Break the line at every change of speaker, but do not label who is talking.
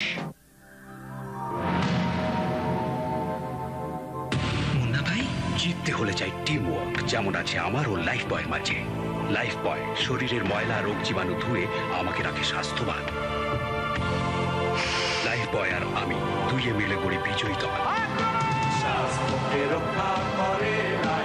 মুন্না ভাই,
জিততে হলে চাই টিম ওয়ার্ক, যেমন আছে আমার ও লাইফ বয়ের মাঝে। লাইফ বয় শরীরের ময়লা রোগ জীবাণু ধুয়ে আমাকে রাখে স্বাস্থ্যবান। লাইফ বয় আর আমি দুইয়ে মিলে গড়ি বিজয়ী দল।
রক্ষা করে